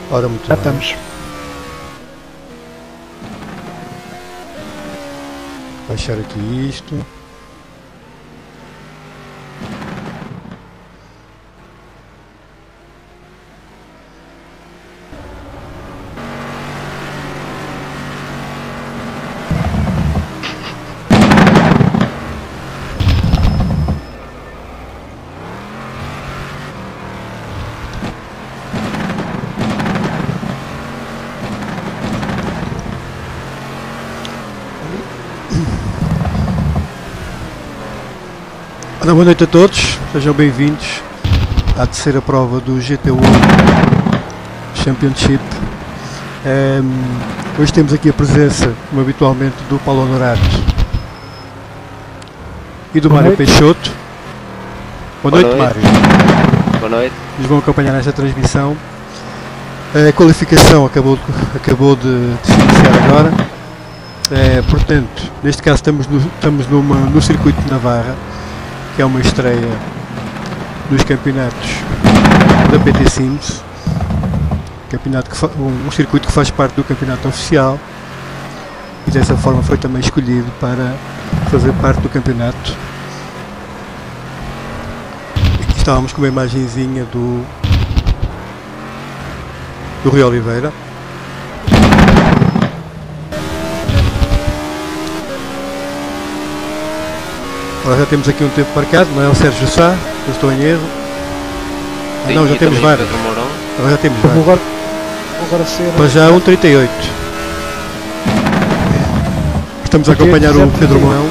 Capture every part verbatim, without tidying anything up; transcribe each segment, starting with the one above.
Ora, muito Já bem. estamos. Baixar aqui isto. Ora, boa noite a todos, sejam bem-vindos à terceira prova do G T World Championship. Um, hoje temos aqui a presença, como habitualmente, do Paulo Honorato e do Boa Mário noite. Peixoto. Boa, Boa noite, noite. Mário. Boa noite. Nos vão acompanhar nesta transmissão. A qualificação acabou de, acabou de, de se iniciar agora. É, portanto, neste caso estamos, no, estamos numa, no circuito de Navarra, que é uma estreia dos campeonatos da P T Sims, campeonato que fa, um, um circuito que faz parte do campeonato oficial e dessa forma foi também escolhido para fazer parte do campeonato. Aqui estávamos com uma imagenzinha do do Rui Oliveira. Agora já temos aqui um tempo marcado, não é o Sérgio Sá, eu estou em erro. Ah, Sim, não, já e temos também vários. Pedro Mourão. Agora já temos Vou vários. agora, vou agora ser. Para já um trinta e oito. Estamos a acompanhar o Pedro Mourão.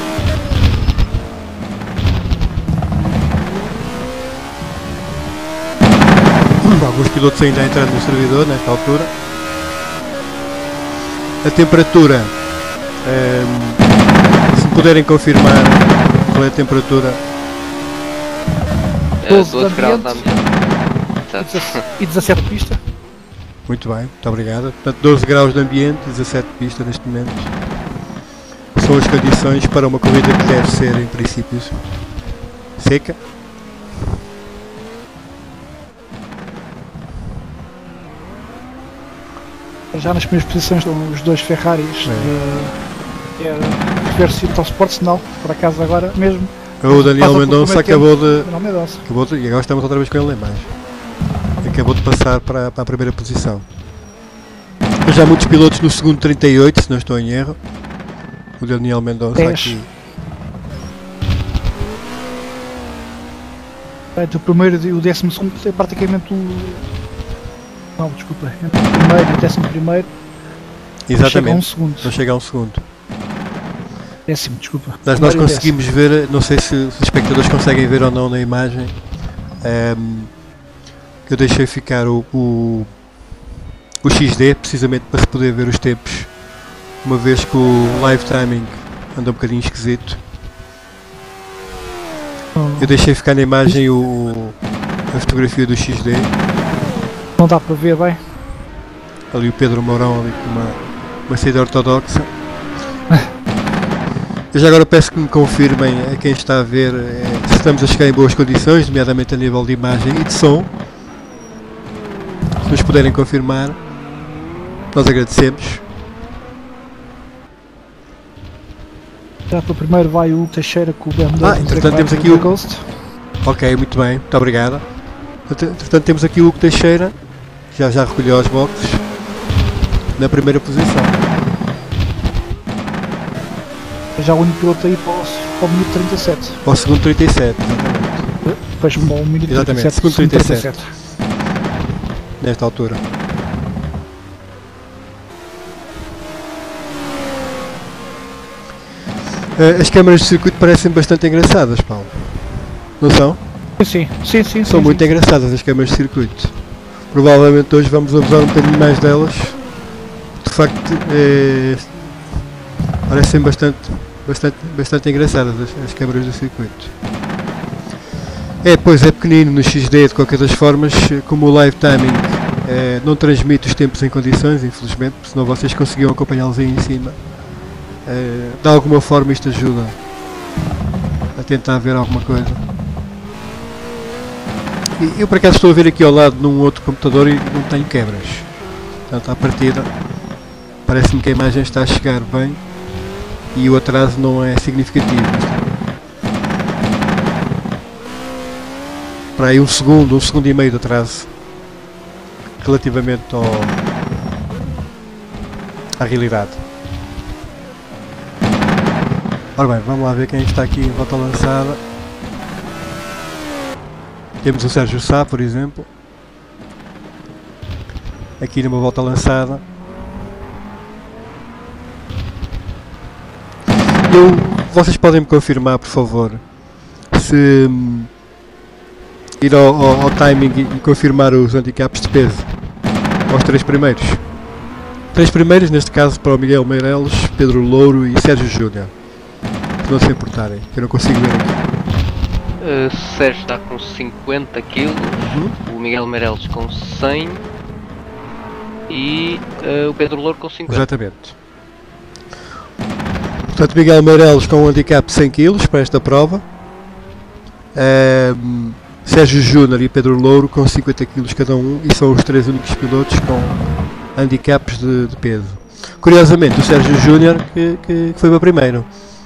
Alguns pilotos ainda a entrar no servidor nesta altura. A temperatura, ehm, se me puderem confirmar qual é a temperatura. É, doze doze de graus da ambiente. Exato. E dezassete de pista. Muito bem, muito obrigado. Portanto, doze graus de ambiente, dezassete de pista neste momento. São as condições para uma corrida que deve ser, em princípio, seca. Já nas primeiras posições estão os dois Ferraris. É. de- É, Reverso e Sport, sinal, por acaso agora mesmo. O Daniel Passa pelo Mendonça primeiro acabou de, Daniel Mendonça. acabou de. E agora estamos outra vez com ele em baixo. Acabou de passar para, para a primeira posição. Já há muitos pilotos no segundo trinta e oito, se não estou em erro. O Daniel Mendonça dez. aqui. Portanto, o primeiro e o décimo segundo é praticamente o. Não, desculpa. Entre o primeiro e o décimo primeiro. Chega a um Exatamente. segundo. Não chega a um segundo. Décimo, desculpa. Mas nós Primeiro e conseguimos ver, não sei se, se os espectadores conseguem ver ou não na imagem, ehm, que eu deixei ficar o, o, o X D precisamente para se poder ver os tempos, uma vez que o live timing anda um bocadinho esquisito. décimo. Eu deixei ficar na imagem o, a fotografia do X D, Não dá para ver bem. ali o Pedro Mourão ali com uma, uma saída ortodoxa. Eu já agora peço que me confirmem a quem está a ver eh, se estamos a chegar em boas condições, nomeadamente a nível de imagem e de som. Se nos puderem confirmar, nós agradecemos. Já para o primeiro vai o Hugo Teixeira com o B M W. Ah, entretanto temos aqui o- Ghost. Ok, muito bem, muito obrigado. Portanto temos aqui o Hugo Teixeira, que já, já recolheu os boxes, na primeira posição. Já o único piloto aí para o, para o minuto trinta e sete. Ao segundo trinta e sete, exatamente, Depois para o minuto Exatamente, trinta e sete. segundo segundo trinta e sete. nesta altura. Eh, As câmaras de circuito parecem bastante engraçadas, Paulo. Não são? Sim, sim, sim. São sim, muito sim. engraçadas as câmaras de circuito. Provavelmente hoje vamos abusar um bocadinho mais delas. De facto, eh, parecem bastante, bastante, bastante engraçadas as, as câmaras do circuito. É, pois é pequenino no X D, de qualquer das formas, como o live timing eh, não transmite os tempos em condições, infelizmente, senão vocês conseguiam acompanhá-los aí em cima. Eh, de alguma forma isto ajuda a tentar ver alguma coisa. E eu por acaso estou a ver aqui ao lado num outro computador e não tenho quebras. Portanto, à partida, parece-me que a imagem está a chegar bem e o atraso não é significativo. Para aí um segundo, um segundo e meio de atraso relativamente ao, à realidade. Ora bem, vamos lá ver quem está aqui em volta lançada. Temos o Sérgio Sá, por exemplo, aqui numa volta lançada. Eu, vocês podem me confirmar, por favor, se hum, ir ao, ao, ao timing e, e confirmar os handicaps de peso aos três primeiros. Três primeiros, neste caso, para o Miguel Meireles, Pedro Louro e Sérgio Júnior. Se não se importarem, eu não consigo ver aqui. Uh, Sérgio está com cinquenta quilos, Uhum. o Miguel Meireles com cem e uh, o Pedro Louro com cinquenta. Exatamente. Portanto, Miguel Meireles com um handicap de cem quilos para esta prova. Um, Sérgio Júnior e Pedro Louro com cinquenta quilos cada um e são os três únicos pilotos com handicaps de, de peso. Curiosamente, o Sérgio Júnior que, que, que foi para primeiro.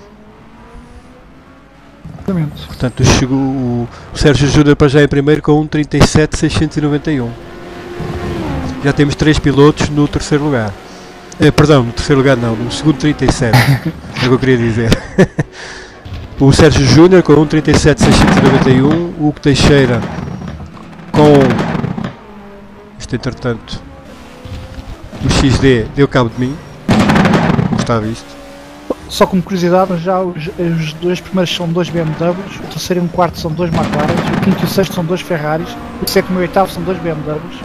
Exatamente. Portanto, chegou o, o Sérgio Júnior para já em primeiro com um trinta e sete mil seiscentos e noventa e um. Já temos três pilotos no terceiro lugar. Eh, perdão, no terceiro lugar não, no segundo trinta e sete. É o que eu queria dizer. O Sérgio Júnior com um trinta e sete mil seiscentos e noventa e um. O Hugo Teixeira com... Isto entretanto... O X D deu cabo de mim. Como está visto. Só como curiosidade, já os, os dois primeiros são dois B M Ws, o terceiro e o quarto são dois McLaren, o quinto e o sexto são dois Ferraris, o sétimo e o oitavo são dois B M Ws.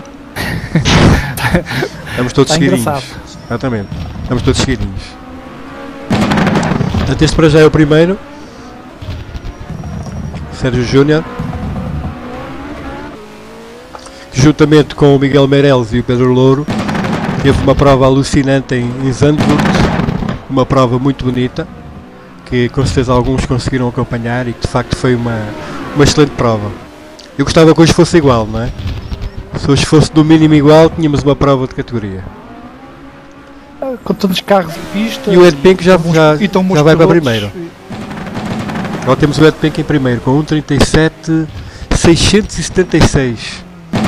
Estamos todos Está seguidinhos. engraçado. Exatamente. Estamos todos seguidinhos. Portanto, este para já é o primeiro. Sérgio Júnior. Que juntamente com o Miguel Meireles e o Pedro Louro teve uma prova alucinante em, em Zandvoort. Uma prova muito bonita. Que com certeza alguns conseguiram acompanhar e que de facto foi uma, uma excelente prova. Eu gostava que hoje fosse igual, não é? Se hoje fosse no mínimo igual, tínhamos uma prova de categoria. Com tantos carros em pista. E o Ed Pink já, já, e tão bons já vai para pilotos. primeiro. Agora temos o Ed Pink em primeiro com um trinta e sete mil seiscentos e setenta e seis.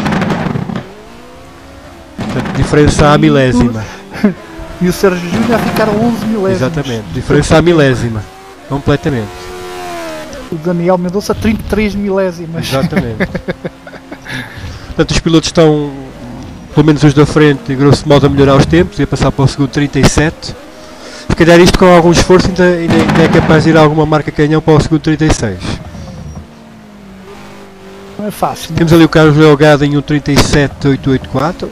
Portanto, diferença à milésima. E o Sérgio Júnior a ficar a onze milésimos. Exatamente, diferença à milésima. Completamente. O Daniel Mendonça a trinta e três milésimas. Exatamente. Portanto, os pilotos estão, pelo menos os da frente, grosso modo a melhorar os tempos e a passar para o segundo trinta e sete. Se calhar isto com algum esforço ainda, ainda, ainda é capaz de ir a alguma marca canhão para o segundo trinta e seis. Não é fácil. Temos ali o Carlos Delgado em um trinta e sete mil oitocentos e oitenta e quatro.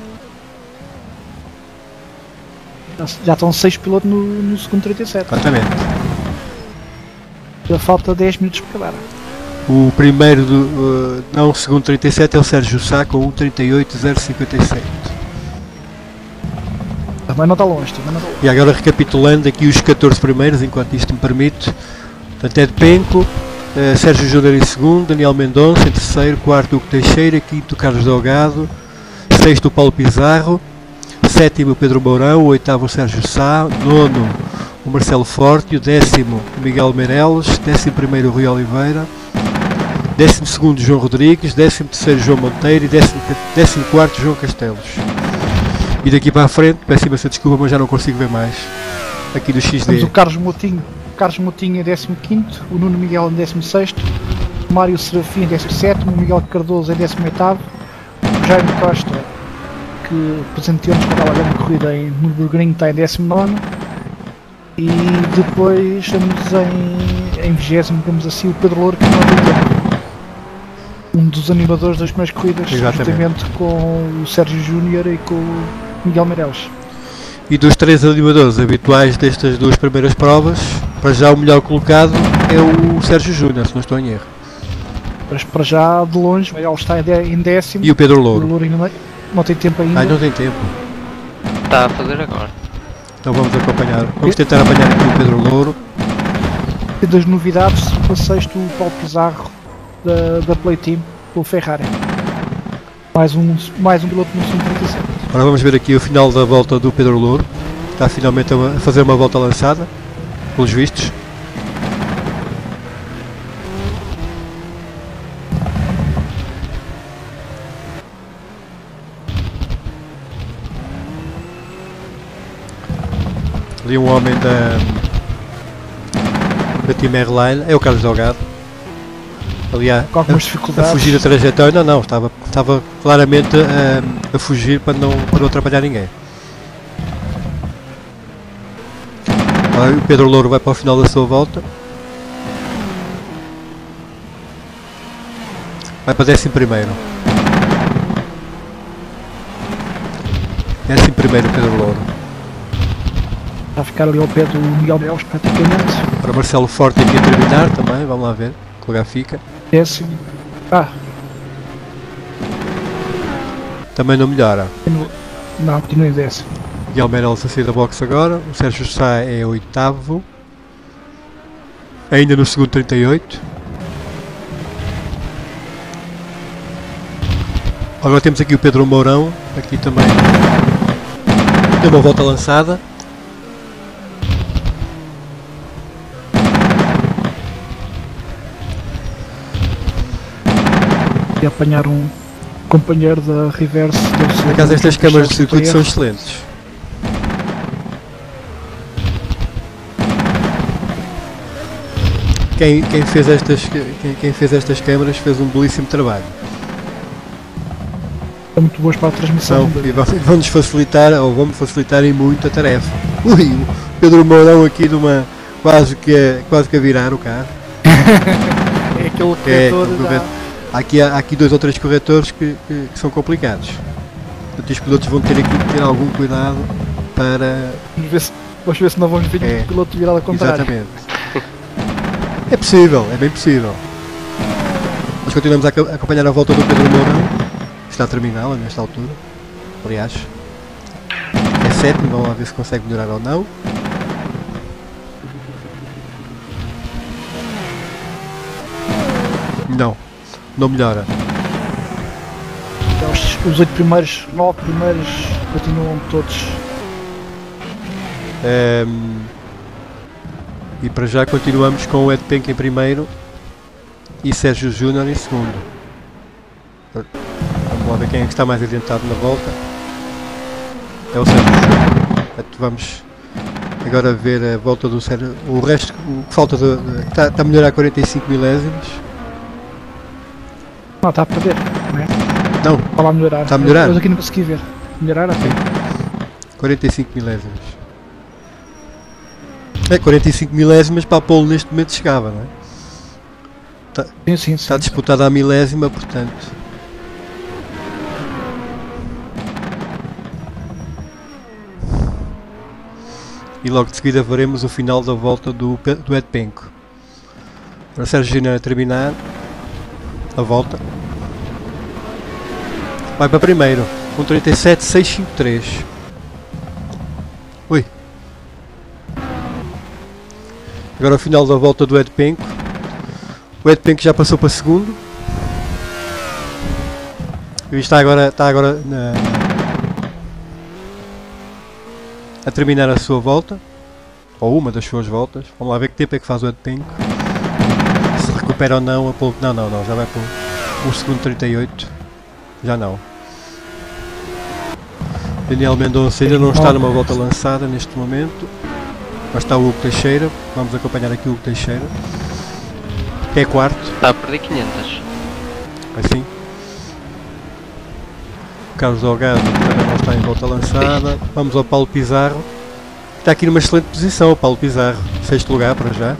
Não? Já estão seis pilotos no, no segundo trinta e sete. Exatamente. Já falta dez minutos para acabar. O primeiro, do, uh, não, o segundo trinta e sete é o Sérgio Sá com um trinta e oito mil cinquenta e sete. Também não está longe, também não está longe. E agora recapitulando aqui os catorze primeiros, enquanto isto me permite. Portanto, Ed Penco, uh, Sérgio Júnior em segundo, Daniel Mendonça em terceiro, quarto Hugo Teixeira, quinto Carlos Delgado, sexto Paulo Pizarro, sétimo o Pedro Mourão, o oitavo o Sérgio Sá, nono o Marcelo Forte, o décimo o Miguel Meireles, décimo primeiro o Rui Oliveira, décimo segundo João Rodrigues, décimo terceiro João Monteiro e décimo quarto João Castelos. E daqui para a frente, peço imensa desculpa, mas já não consigo ver mais aqui do X D. Temos o Carlos Moutinho, Carlos Moutinho em décimo quinto, o Nuno Miguel em décimo sexto, o Mário Serafim em décimo sétimo, o Miguel Cardoso em décimo oitavo, o Jaime Costa, que presenteou-nos com aquela grande corrida em Nürburgring, está em décimo nono, e depois estamos em, em vigésimo, temos assim o Pedro Louro, que não é tempo. Um dos animadores das primeiras corridas, Exatamente. juntamente com o Sérgio Júnior e com o Miguel Meireles. E dos três animadores habituais destas duas primeiras provas, para já o melhor colocado é o Sérgio Júnior, se não estou em erro. Mas para já, de longe, o Miguel está em dé- em décimo. E o Pedro O Louro. Louro ainda não, não tem tempo ainda. Ai, não tem tempo. Está a fazer agora. Então vamos acompanhar. Vamos tentar apanhar aqui o Pedro Louro. E das novidades, para sexto o Paulo Pizarro da, da Play Team. pelo Ferrari. Mais um, mais um piloto no cento e trinta e sete. Agora vamos ver aqui o final da volta do Pedro Louro. Está finalmente a fazer uma volta lançada, pelos vistos. Ali um homem da, da Team Airline, é o Carlos Delgado. Ali a, Com algumas a, a dificuldades. fugir da trajetória, não, não, estava, estava claramente a, a fugir para não, para não atrapalhar ninguém. Aí o Pedro Louro vai para o final da sua volta. Vai para décimo primeiro. Décimo primeiro Pedro Louro. Está a ficar ali ao pé do Miguel Neves praticamente. Para Marcelo Forte aqui a terminar também, vamos lá ver que lugar fica. Décimo. Ah, Também não melhora. continua- não, continua em décimo. Miguel Meirelles a sair da box agora. O Sérgio Sá é oitavo. Ainda no segundo trinta e oito. Agora temos aqui o Pedro Mourão. Aqui também tem uma volta lançada. E apanhar um companheiro da Reverse. deve ser Por acaso um estas câmaras de G T R. circuito são excelentes. Quem, quem, fez estas, quem, quem fez estas câmaras fez um belíssimo trabalho. São muito boas para a transmissão. São, e vão- vão-nos facilitar, ou vão-me facilitar em muito a tarefa. Ui, o Pedro Mourão aqui numa, quase que, a- quase que a virar o carro. É aquele É, corretor o da... corretor. Há aqui, há aqui dois ou três corretores que, que- que são complicados. Portanto, os pilotos vão ter aqui que ter algum cuidado para... Vamos ver se, vamos ver se não vamos ver É. o piloto virado ao contrário. Exatamente. É possível, é bem possível. Nós continuamos a aca- a acompanhar a volta do Pedro Mourão. Está a terminá-la nesta altura. Aliás, é sétimo, vamos lá ver se consegue melhorar ou não. Não, não melhora. Os, os oito primeiros, nove primeiros continuam todos. Ehm, e para já continuamos com o Ed Penck em primeiro e Sérgio Júnior em segundo. Vamos lá ver quem é que está mais adiantado na volta. É o Sérgio Júnior. Portanto, vamos agora ver a volta do Sérgio. O resto, o que falta de, de- está, está a melhorar quarenta e cinco milésimos. Não, está a perder, não é? Não, Estava a melhorar. Está a melhorar? Mas aqui não consegui ver. Melhorar ok. quarenta e cinco milésimos. É, quarenta e cinco milésimas para a pole neste momento chegava, não é? Sim, sim, Está sim. disputada a milésima, portanto. E logo de seguida veremos o final da volta do, Pe- do Ed Penco. Para Sérgio Júnior a terminar a volta. Vai para primeiro, com trinta e sete seiscentos e cinquenta e três. Ui. Agora o final da volta do Ed Penco. O Ed Penco já passou para segundo. E está agora, está agora na, a terminar a sua volta. Ou uma das suas voltas. Vamos lá ver que tempo é que faz o Ed Penco. Se recupera ou não a pole. Não, não, não. Já vai para o, o segundo trinta e oito. Já não. Daniel Mendonça ainda não está numa volta lançada neste momento. Mas está o Hugo Teixeira. Vamos acompanhar aqui o Hugo Teixeira. Que é quarto. Está a perder quinhentas. Assim. O Carlos Delgado também não está em volta lançada. Vamos ao Paulo Pizarro. Está aqui numa excelente posição o Paulo Pizarro. Sexto lugar para já.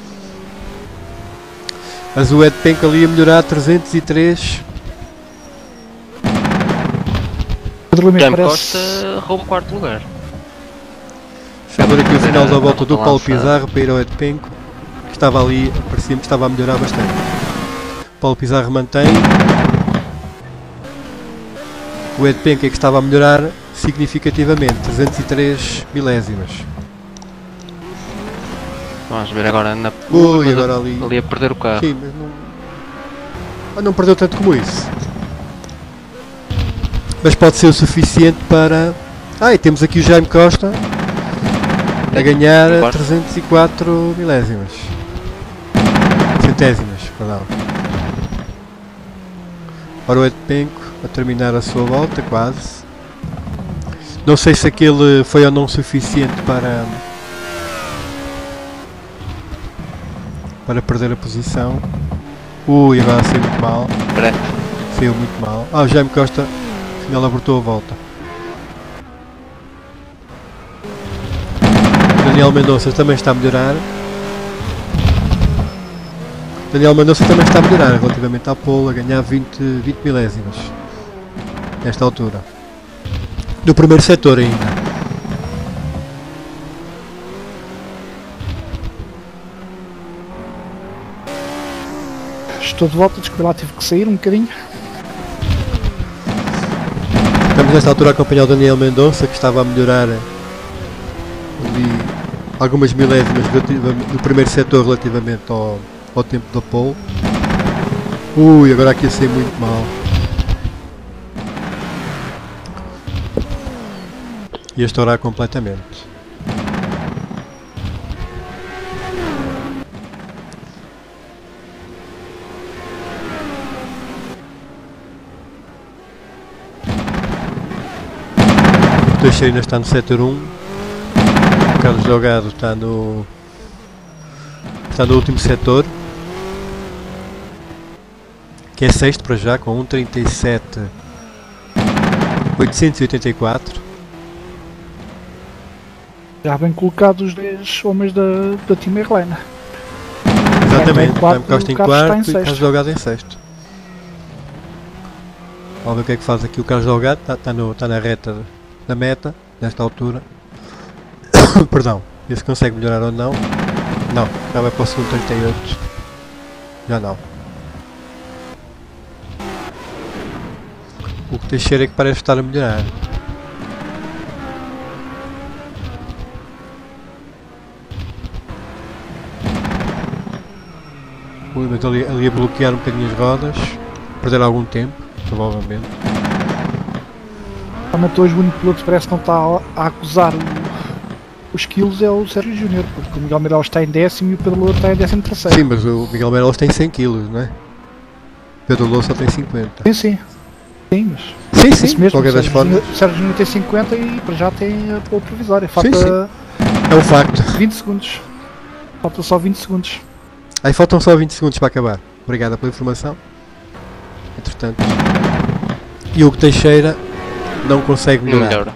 Mas o Ed Penco ali a melhorar trezentos e três. Pedro Lima Jaime parece... Costa rouba o quarto lugar. Deixa eu ver aqui o final da volta do Volta Paulo lançada. Pizarro para ir ao Ed Penco. Que estava ali, parecia-me que estava a melhorar bastante. Paulo Pizarro mantém. O Ed Penco é que estava a melhorar significativamente, trezentos e três milésimas. Vamos ver agora na Ui, mas agora ali. ali a perder o carro. Sim, mas não... Ah, não perdeu tanto como isso. Mas pode ser o suficiente para... Ah, e temos aqui o Jaime Costa a ganhar trezentos e quatro milésimas. Centésimas, perdão. Ora o Ed Penco a terminar a sua volta, quase. Não sei se aquele foi ou não suficiente para... para perder a posição. Ui, agora saiu muito mal. Saiu muito mal. Ah, o Jaime Costa afinal abortou a volta. Daniel Mendonça também está a melhorar. Daniel Mendonça também está a melhorar relativamente à pole, a ganhar vinte, vinte milésimas nesta altura. No primeiro setor ainda. Estou de volta, desculpa lá, tive que sair um bocadinho. Estamos nesta altura a acompanhar o Daniel Mendonça, que estava a melhorar ali algumas milésimas no primeiro setor relativamente ao, ao tempo da pole. Ui, agora aqui ia ser muito mal. Ia estourar completamente. O Teixeira ainda está no setor um. O Carlos Delgado está no está no último setor, que é sexto para já, com um trinta e sete oitocentos e oitenta e quatro. Já bem colocados os dez homens da, da Team Airline. Exatamente, Jaime Costa em quarto e sexto. Carlos Delgado em sexto. Vamos ver o que é que faz aqui o Carlos Delgado. Está, está, no, está na reta da meta, nesta altura. Perdão, ver se consegue melhorar ou não. Não, já vai para o segundo trinta e oito. Já não. O que Teixeira é que parece estar a melhorar. Ui, mas ali, ali a bloquear um bocadinho as rodas. Perder algum tempo, provavelmente. Realmente hoje o único piloto que parece que não está a, a acusar o, os kills é o Sérgio Júnior, porque o Miguel Meireles está em décimo e o Pedro Louro está em décimo terceiro. Sim, mas o Miguel Meireles tem cem quilos, não é? O Pedro Louro só tem cinquenta. Sim, sim. Sim, mas... Sim, sim, isso mesmo, qualquer das formas. O Sérgio Júnior tem cinquenta e para já tem a pole provisória. Falta Sim, sim. É um facto. vinte segundos. Falta só vinte segundos. Aí faltam só vinte segundos para acabar. Obrigada pela informação. Entretanto. E o Hugo Teixeira não consegue melhorar. Melhor.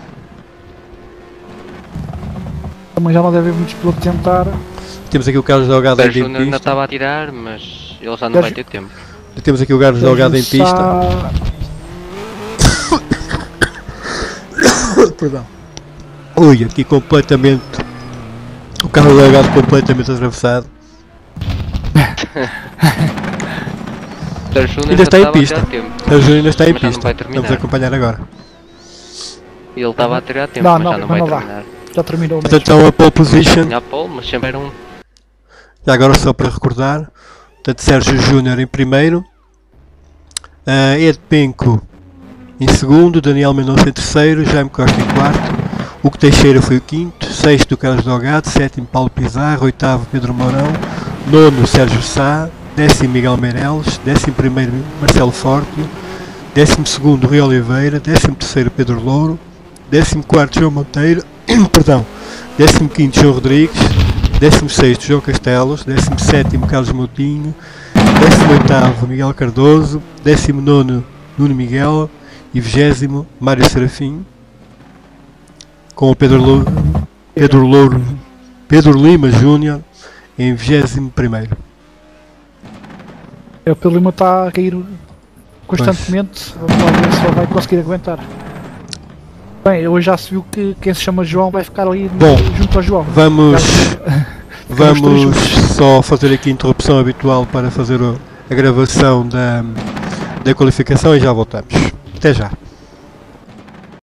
Também já não deve haver muitos pilotos a tentar. Temos aqui o Carlos Delgado O em Sérgio ainda pista. estava a tirar, mas ele já não vai ter tempo. Temos aqui o Carlos Delgado em pista. Está... Perdão. Ui, aqui completamente. O Carlos Delgado completamente atravessado. Sérgio Ainda está em estava a pista. tirar tempo, O Sérgio ainda está em mas já não pista. vai terminar. Vamos acompanhar agora. Ele estava a tirar tempo, Não, mas não, já não mas vai não dá. terminar. Já terminou o Portanto, match. então a pole position. Tinha a pole, mas sempre era um. Já agora só para recordar. Portanto, Sérgio Júnior em primeiro. Uh, Ed Penco em segundo. Daniel Mendonça em terceiro. Jaime Costa em quarto. Hugo Teixeira foi o quinto. Sexto, Carlos Delgado. Sétimo, Paulo Pizarro. Oitavo, Pedro Mourão. Nono, Sérgio Sá. Décimo, Miguel Meireles. Décimo primeiro, Marcelo Forte. Décimo segundo, Rui Oliveira. Décimo terceiro, Pedro Louro. Décimo quarto, João Monteiro. Perdão. Décimo quinto, João Rodrigues. Décimo sexto, João Castelos. Décimo sétimo, Carlos Moutinho. Décimo oitavo, Miguel Cardoso. Décimo nono, Nuno Miguel. E vigésimo, Mário Serafim. Com o Pedro Louro. Pedro Louro. Pedro Lima Júnior em vigésimo primeiro. É, o Pedro Lima está a cair constantemente. Vamos lá ver se ele vai conseguir aguentar. Bem, hoje já se viu que quem se chama João vai ficar ali Bom, junto ao João. Vamos, Ficamos todos vamos juntos. só fazer aqui a interrupção habitual para fazer o- a gravação da, da qualificação e já voltamos. Até já.